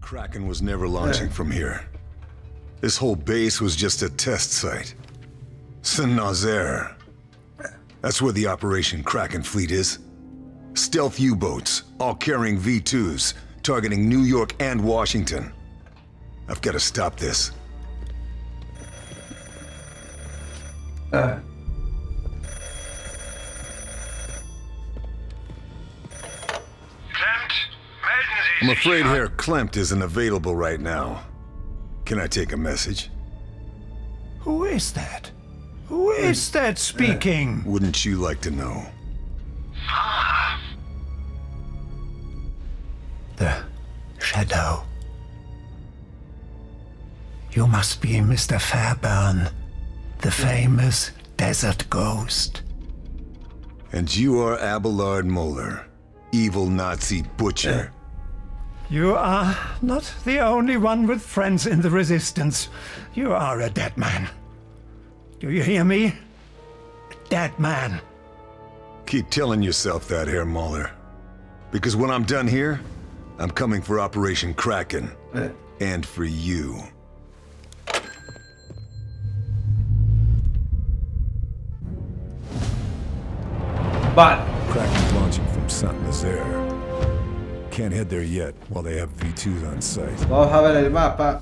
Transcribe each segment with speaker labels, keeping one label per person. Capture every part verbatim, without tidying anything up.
Speaker 1: Kraken was never launching from here. This whole base was just a test site. Saint-Nazaire. That's where the Operation Kraken fleet is. Stealth U-boats, all carrying V twos, targeting New York and Washington. I've got to stop this.
Speaker 2: Uh.
Speaker 1: I'm afraid Herr Klempt isn't available right now. Can I take a message?
Speaker 3: Who is that? Who is that speaking?
Speaker 1: Wouldn't you like to know?
Speaker 3: The Shadow. You must be Mister Fairburn, the famous desert ghost.
Speaker 1: And you are Abelard Moeller, evil Nazi butcher.
Speaker 3: You are not the only one with friends in the Resistance. You are a dead man. Do you hear me? A dead man.
Speaker 1: Keep telling yourself that, Herr Moeller. Because when I'm done here, I'm coming for Operation Kraken. And for you.
Speaker 2: Vale.
Speaker 1: Kraken's launching from Saint-Nazaire. Can't head there yet while they have V twos on site.
Speaker 2: Vamos a ver el mapa.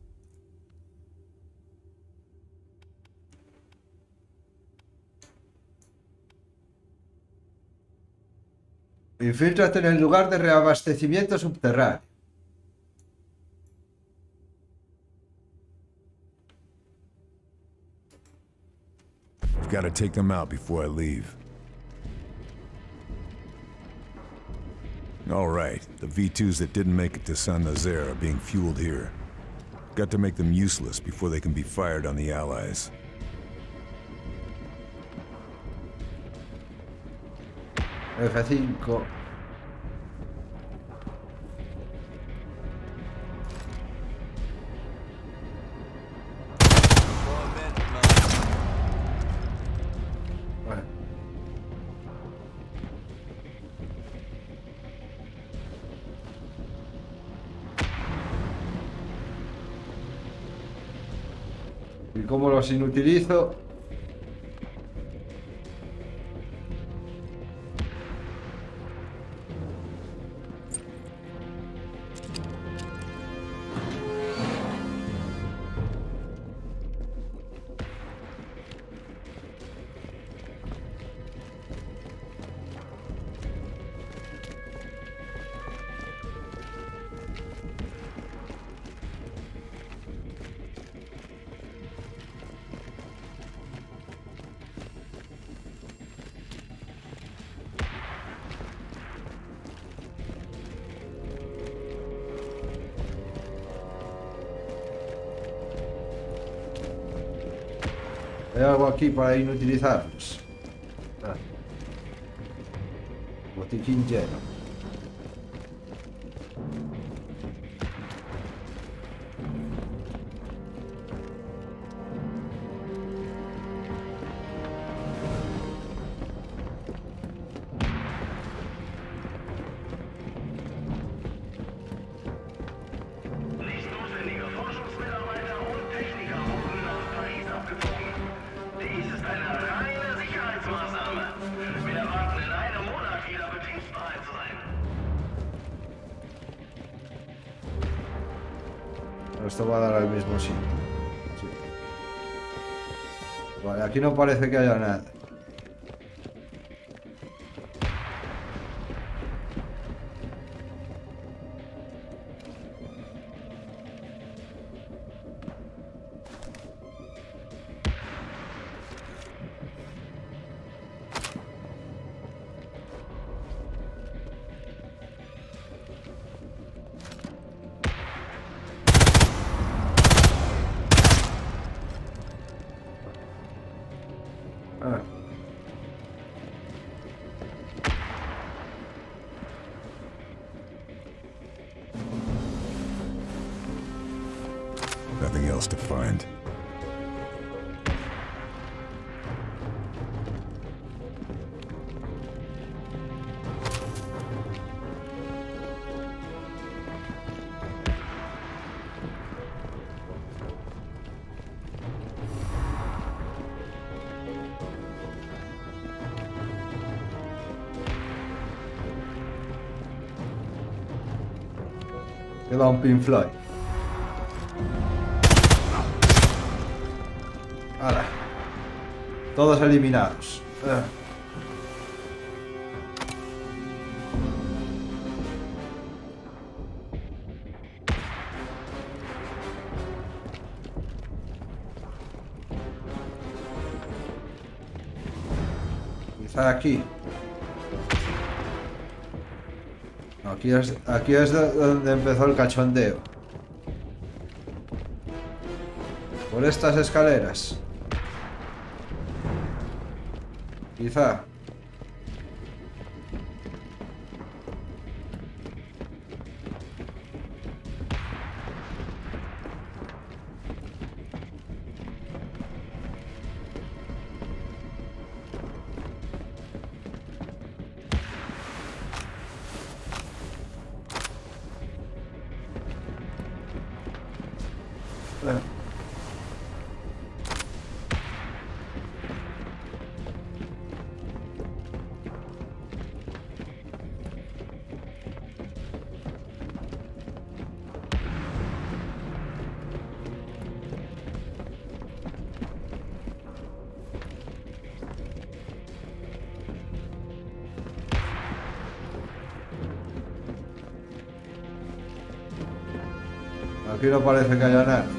Speaker 2: Infíltrate en el lugar de reabastecimiento subterráneo.
Speaker 1: I've got to take them out before I leave. All right, the V twos that didn't make it to Saint-Nazaire are being fueled here. Got to make them useless before they can be fired on the Allies.
Speaker 2: F cinco. Vale. ¿Y cómo los inutilizo? Hay algo aquí para inutilizarlos. Ah. Botiquín lleno. Esto va a dar al mismo sitio. Sí. Vale, aquí no parece que haya nada. Ah.
Speaker 1: Nothing else to find.
Speaker 2: Queda un Pink Floyd. Ahora. Todos eliminados. Uh. Quizá aquí. Aquí es, aquí es donde empezó el cachondeo. Por estas escaleras. Quizá. Aquí no parece que haya nada.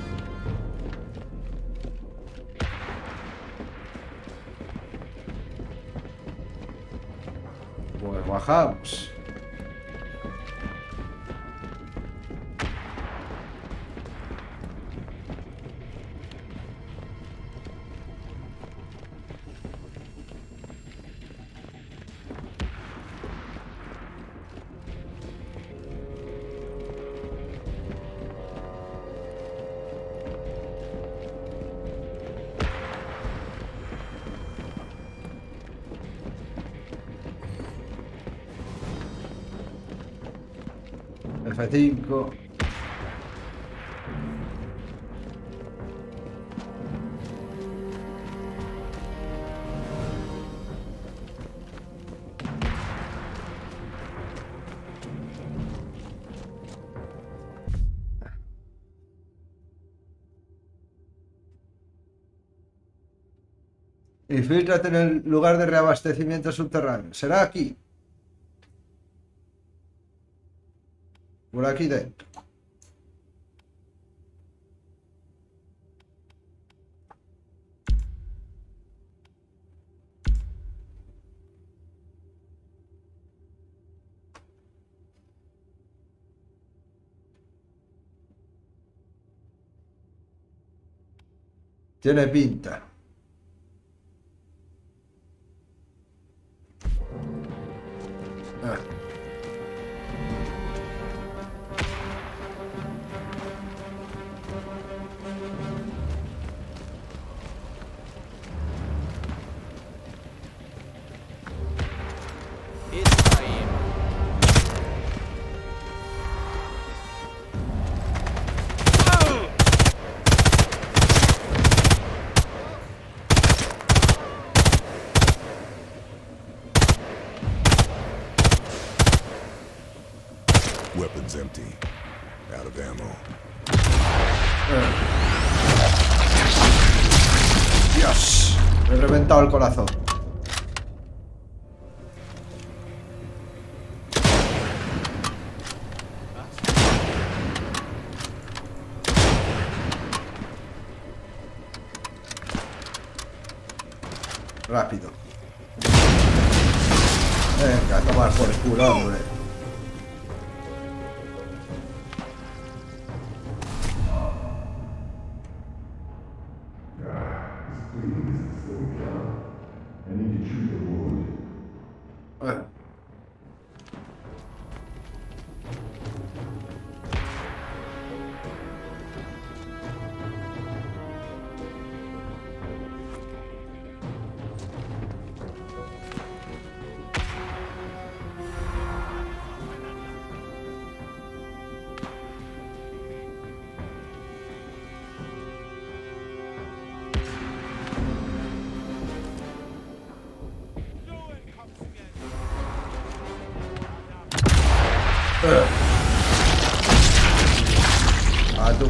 Speaker 2: Pues bajamos. F cinco. Infíltrate en el lugar de reabastecimiento subterráneo. ¿Será aquí? Por aquí dentro. Tiene pinta. Ah.
Speaker 1: Weapons empty. Out of ammo.
Speaker 2: Dios, me he reventado el corazón. Rápido. Venga, a tomar por el culo, hombre.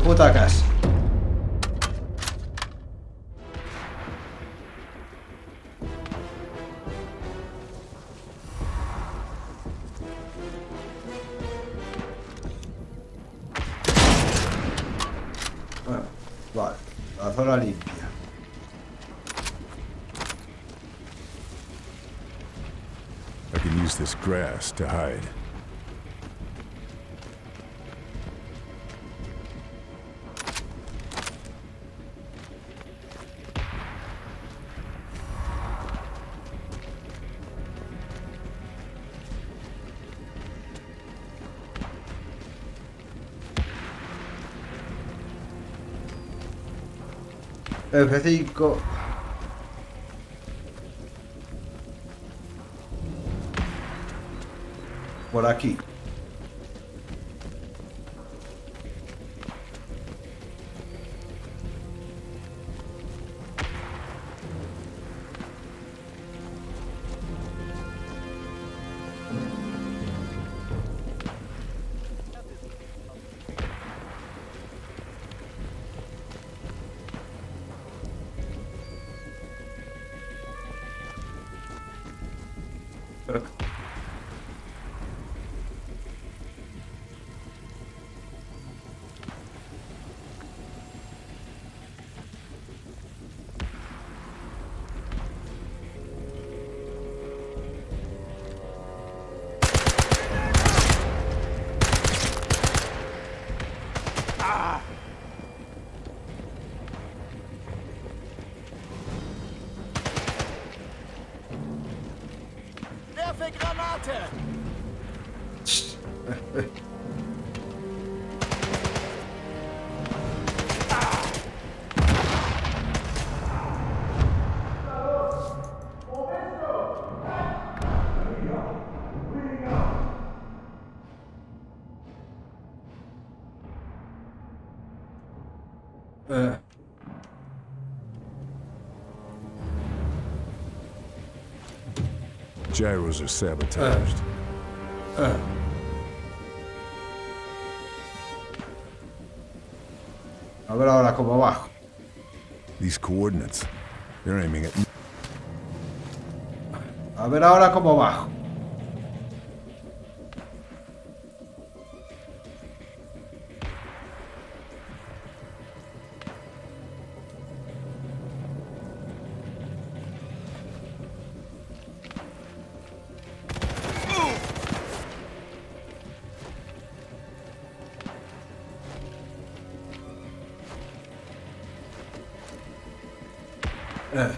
Speaker 2: puta casa. Bueno, vale, la zona limpia.
Speaker 1: I can use this grass to hide.
Speaker 2: F cinco. Por aquí.
Speaker 4: Werfe Granate!
Speaker 2: Eh.
Speaker 1: Gyros are sabotaged.
Speaker 2: Eh. A ver ahora cómo bajo.
Speaker 1: These coordinates, they're aiming at...
Speaker 2: A ver ahora cómo bajo. Eh.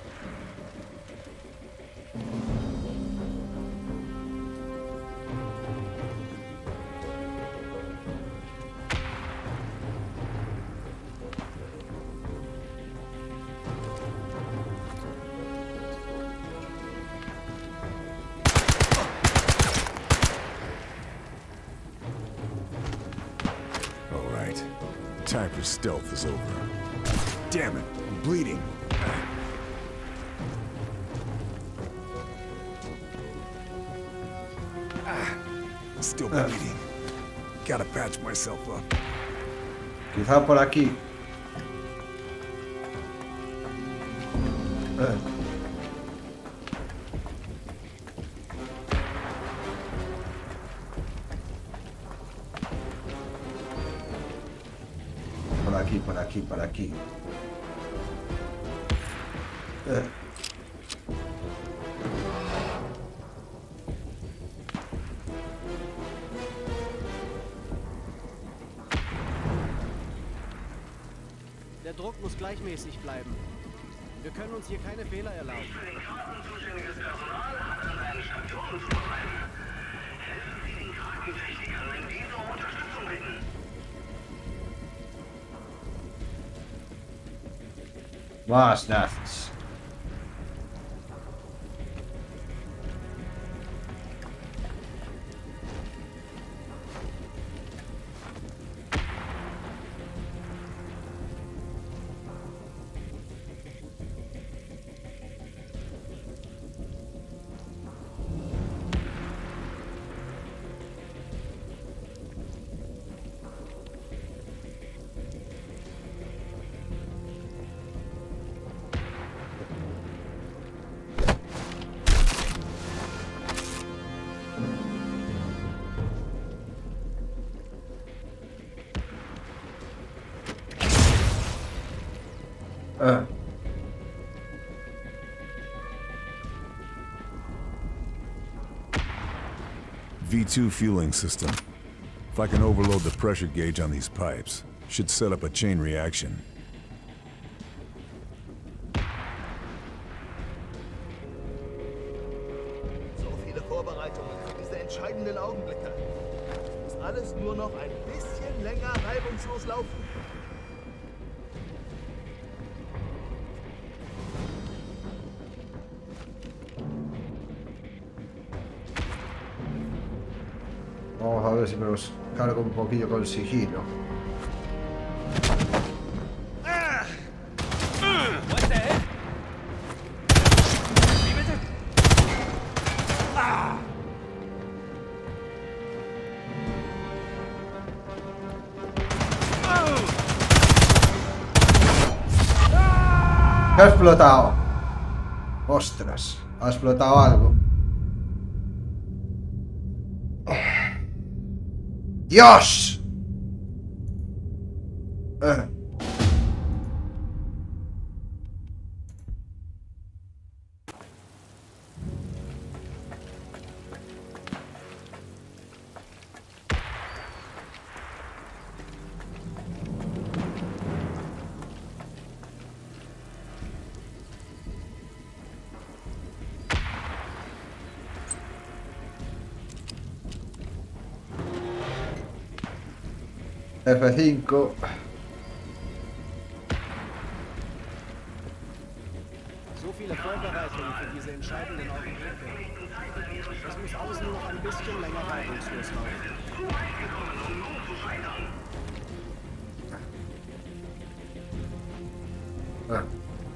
Speaker 1: All right. Time for stealth is over. Damn it, I'm bleeding. Ah, still bleeding. Gotta patch myself up.
Speaker 2: Quizá por aquí. Eh. Por aquí, por aquí, por aquí. Eh.
Speaker 4: Der Druck muss gleichmäßig bleiben. Wir können uns hier keine Fehler erlauben.
Speaker 2: Más nazis. Ah.
Speaker 1: V two fueling system. If I can overload the pressure gauge on these pipes, should set up a chain reaction.
Speaker 5: So viele Vorbereitungen für diese entscheidenden Augenblicke. Es muss alles nur noch ein bisschen länger reibungslos laufen.
Speaker 2: Vamos a ver si me los cargo un poquillo con sigilo. Ha explotado. Ostras, ha explotado algo. ¡Dios! Eh. F cinco.
Speaker 4: So viele Vorbereitungen für diese entscheidenden Augenblicke. Das muss alles nur noch ein bisschen länger reibungslos laufen.
Speaker 2: Ah.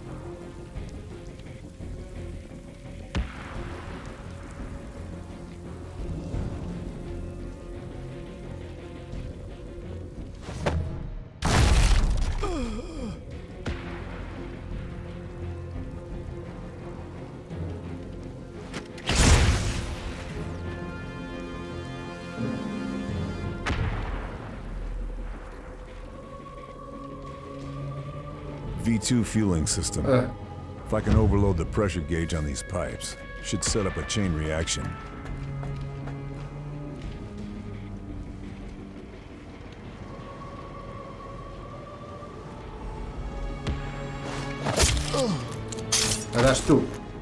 Speaker 1: V two fueling system.
Speaker 2: Uh.
Speaker 1: If I can overload the pressure gauge on these pipes, should set up a chain reaction.
Speaker 2: Eras tú.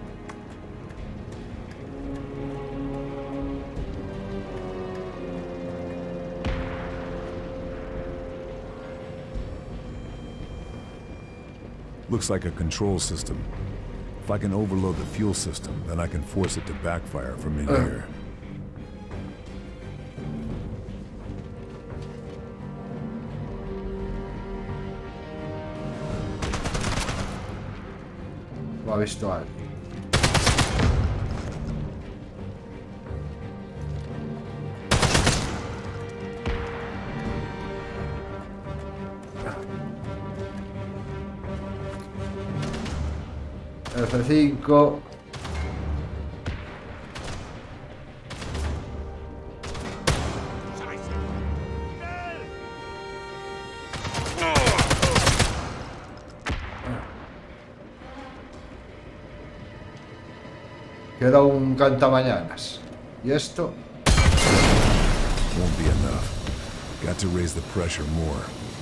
Speaker 1: Looks like a control system. If I can overload the fuel system, then I can force it to backfire from in
Speaker 2: Uh.
Speaker 1: here.
Speaker 2: Lo ha visto alguien. F cinco. Queda un cantamañanas. ¿Y esto?
Speaker 1: Won't be enough. Got to raise the pressure more.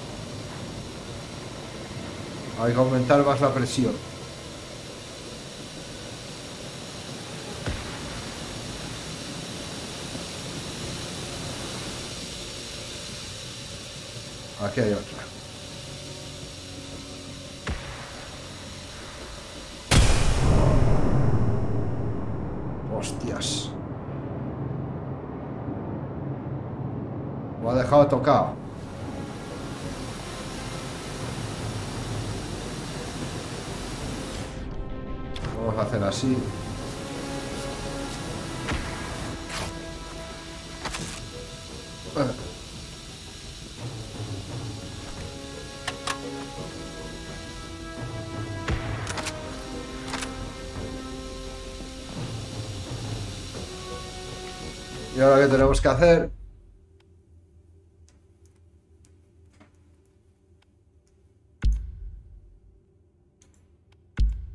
Speaker 2: Hay que aumentar más la presión. Aquí hay otra. Hostias. Lo ha dejado tocado. Vamos a hacer así. Y ahora, ¿qué tenemos que hacer?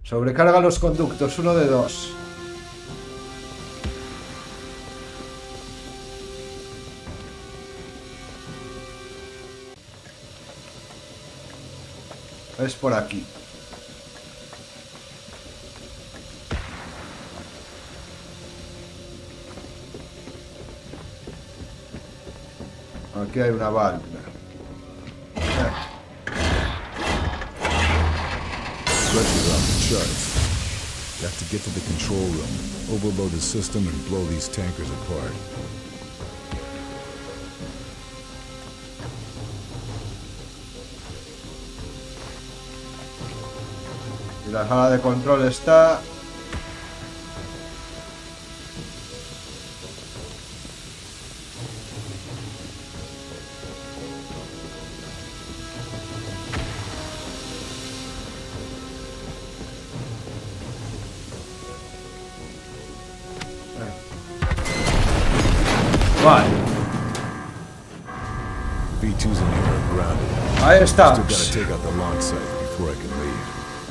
Speaker 2: Sobrecarga los conductos, uno de dos. Es por aquí. Aquí hay una válvula.
Speaker 1: Pressure's off the charts. Got to get to the control room, overload the system, and blow these tankers apart.
Speaker 2: Y la sala de control está... Vale.
Speaker 1: V two's in here are grounded.
Speaker 2: Ahí está.
Speaker 1: Still gotta take out the launch site before I can leave.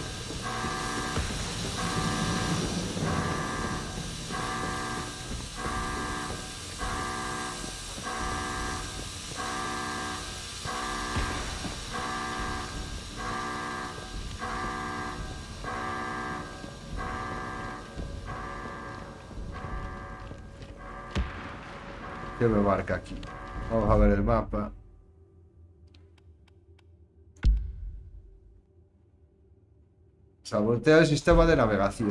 Speaker 2: ¿Qué me marca aquí? Vamos a ver el mapa. Sabotea el sistema de navegación.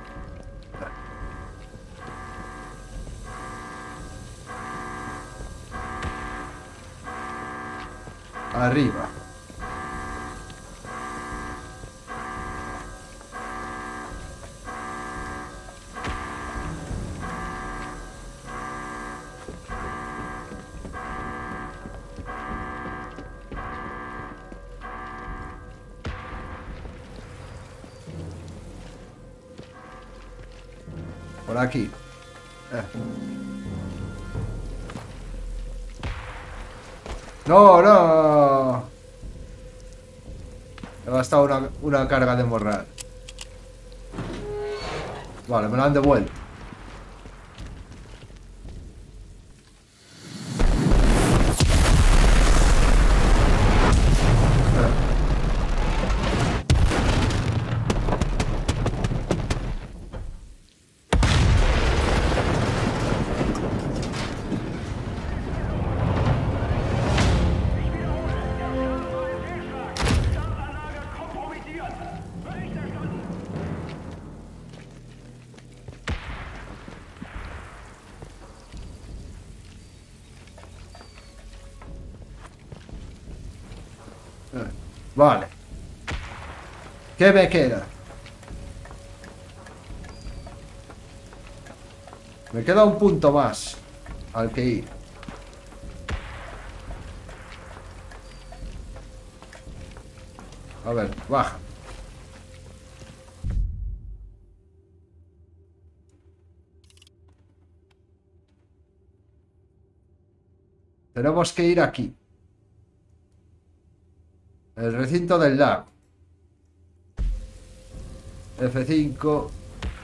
Speaker 2: Arriba. Por aquí. Eh. No, no. He gastado una, una carga de morral. Vale, me la han devuelto. Vale. ¿Qué me queda? Me queda un punto más al que ir. A ver, baja. Tenemos que ir aquí. El recinto del lago. F cinco.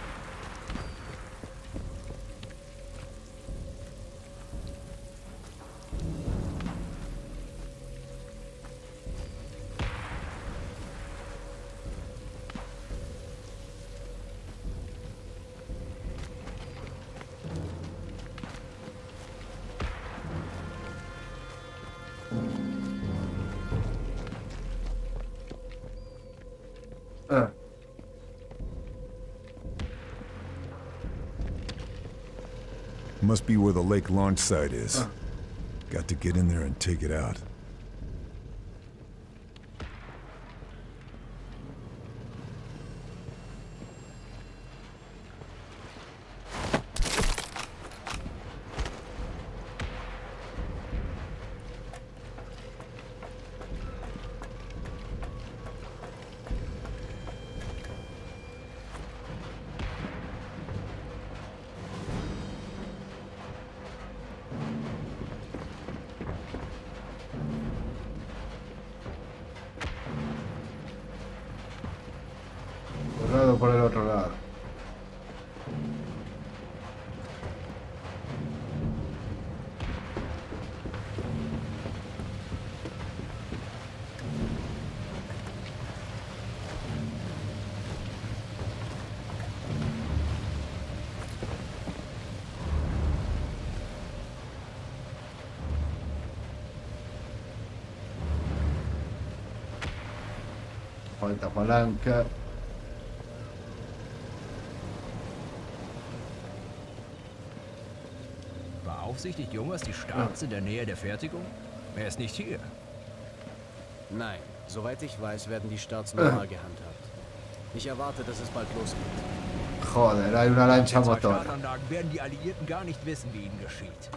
Speaker 2: Ah.
Speaker 1: Must be where the lake launch site is.
Speaker 2: Ah.
Speaker 1: Got to get in there and take it out.
Speaker 2: uno por el otro lado. Falta palanca.
Speaker 6: Beaufsichtigt Jungers die Starts in der Nähe der Fertigung? Er ist nicht hier.
Speaker 4: Nein, soweit ich weiß, werden die Starts normal gehandhabt. Ich erwarte, dass es bald losgeht.
Speaker 2: Joder, hay una lancha
Speaker 6: Zwei
Speaker 2: motor.
Speaker 6: Startanlagen werden die Alliierten gar nicht wissen, wie ihnen geschieht.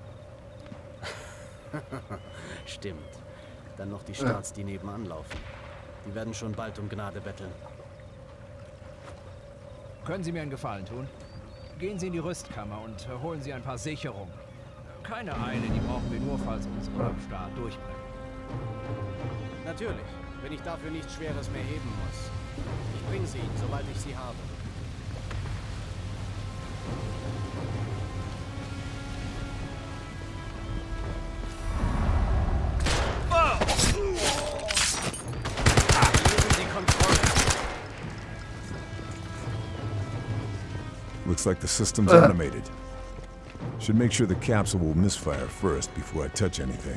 Speaker 4: Stimmt. Dann noch die Starts, die nebenan laufen. Die werden schon bald um Gnade betteln.
Speaker 6: Können Sie mir einen Gefallen tun? Gehen Sie in die Rüstkammer und holen Sie ein paar Sicherungen. Keine Eile, die brauchen wir nur, falls unsere Start durchbrennt.
Speaker 4: Natürlich, wenn ich dafür nichts Schweres mehr heben muss. Ich bringe sie Ihnen, sobald ich sie habe.
Speaker 1: Looks like the system's automated. Should make sure the capsule will misfire first before I touch anything.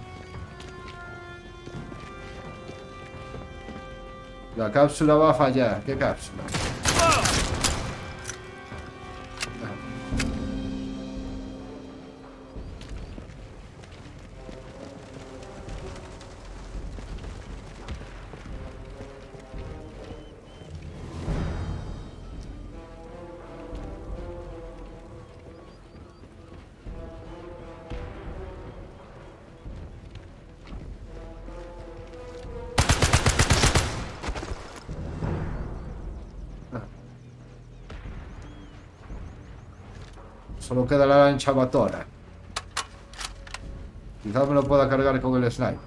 Speaker 2: La cápsula va a fallar. ¿Qué cápsula? Solo queda la lancha motora. Quizás me lo pueda cargar con el sniper.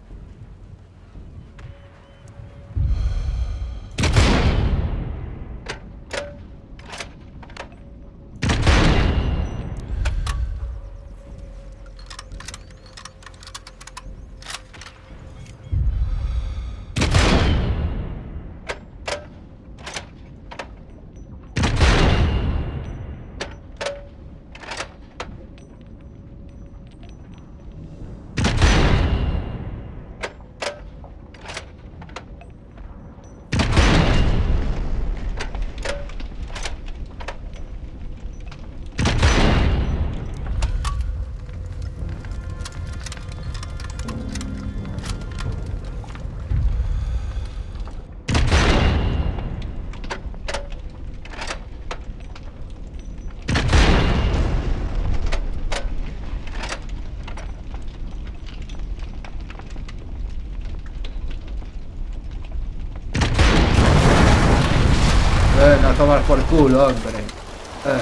Speaker 2: Venga, a tomar por culo, hombre. Eh.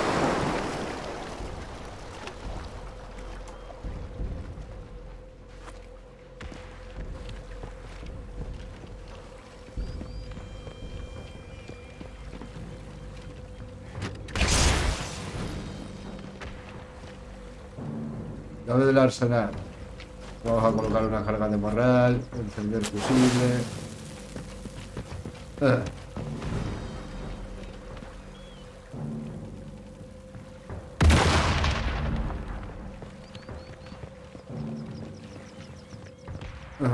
Speaker 2: Llave del arsenal. Vamos a colocar una carga de morral, encender fusible. Eh. Ajá.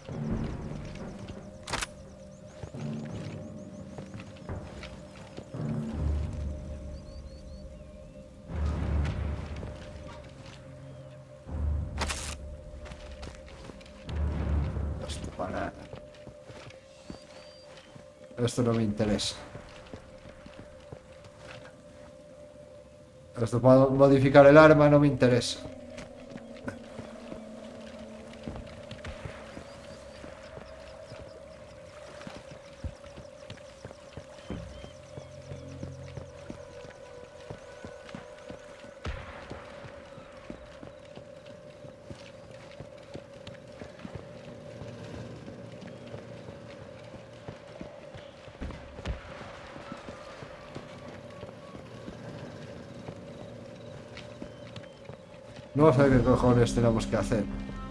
Speaker 2: Esto para... Esto no me interesa. Esto para modificar el arma no me interesa. No sé qué cojones tenemos que hacer.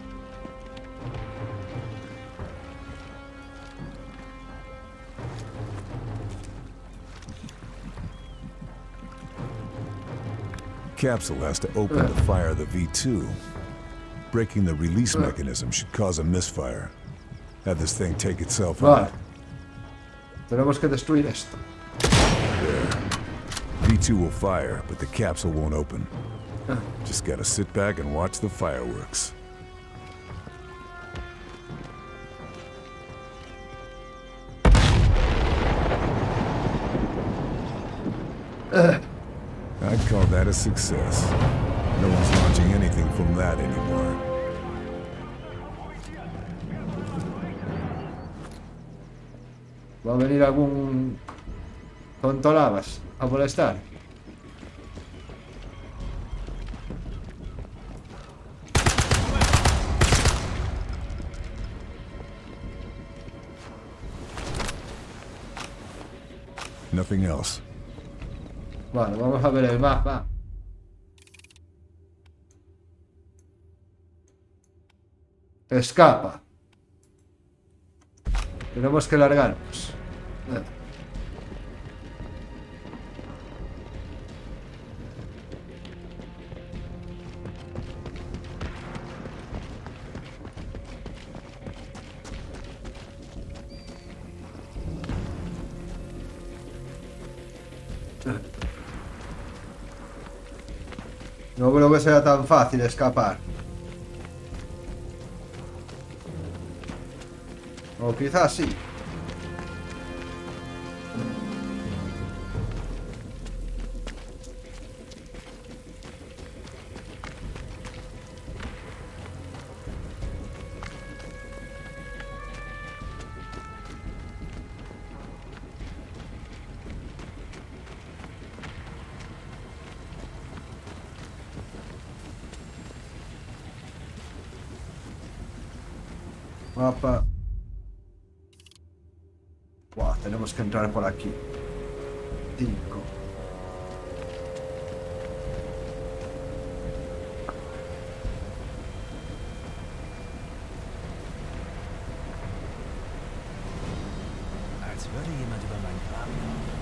Speaker 1: Capsule has to open to fire the V two. Breaking the release mechanism should cause a misfire. Have this thing take itself
Speaker 2: Vale.
Speaker 1: out.
Speaker 2: Tenemos que destruir esto.
Speaker 1: There. V two will fire, but the capsule won't open. Just gotta sit back and watch the fireworks.
Speaker 2: Uh.
Speaker 1: I'd call that a success. No one's launching anything from that anymore.
Speaker 2: Va a venir algún tontolavas a molestar.
Speaker 1: Nothing else.
Speaker 2: Vale, vamos a ver el mapa. Escapa. Tenemos que largarnos. Eh. No creo que sea tan fácil escapar. O quizás sí. Mapa. Buah, tenemos que entrar por aquí. Cinco.
Speaker 6: Als würde jemand über mein Grab laufen.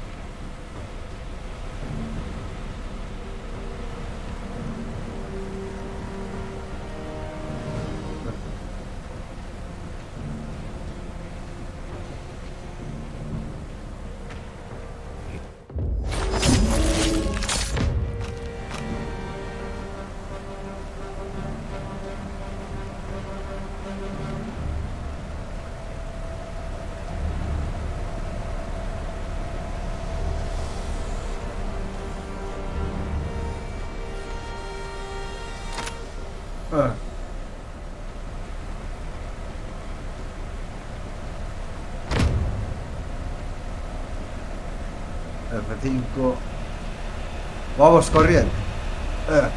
Speaker 2: Ah. F cinco. Vamos corriendo. Eh.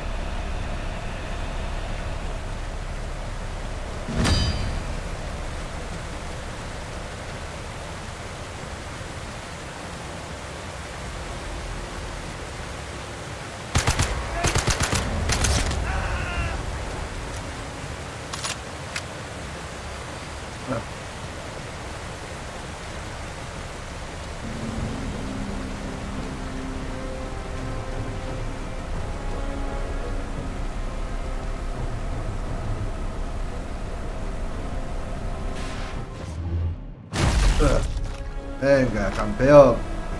Speaker 2: Venga, campeón.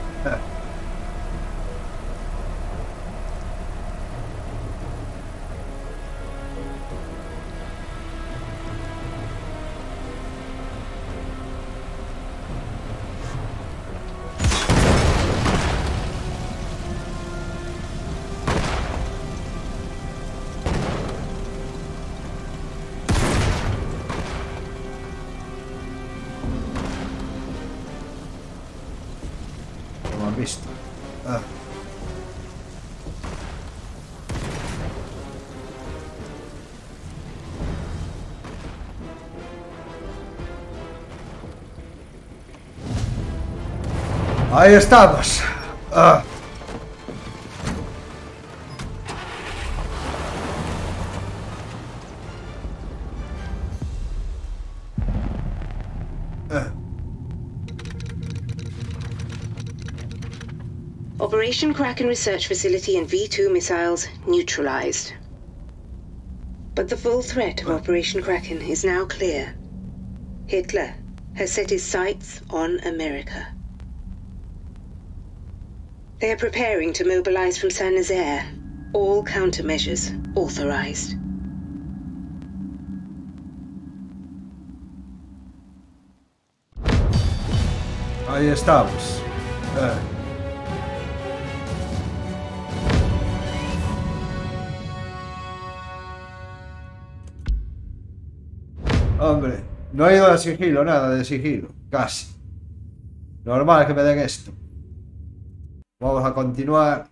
Speaker 2: Lo han visto. Ah. Ahí estamos. Ah. Eh.
Speaker 7: Operation Kraken Research Facility and V two missiles neutralized. But the full threat of Operation Kraken is now clear. Hitler has set his sights on America. They are preparing to mobilize from Saint-Nazaire. All countermeasures authorized.
Speaker 2: Ahí estamos. Eh. Hombre, no he ido de sigilo, nada de sigilo, casi. Normal que me den esto. Vamos a continuar.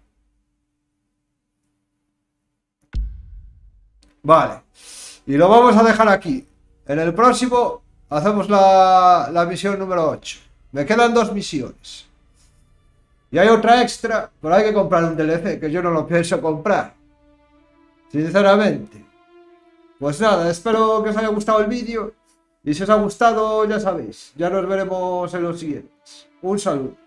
Speaker 2: Vale. Y lo vamos a dejar aquí. En el próximo hacemos la, la misión número ocho. Me quedan dos misiones. Y hay otra extra, pero hay que comprar un D L C, que yo no lo pienso comprar. Sinceramente. Pues nada, espero que os haya gustado el vídeo. Y si os ha gustado, ya sabéis, ya nos veremos en los siguientes. Un saludo.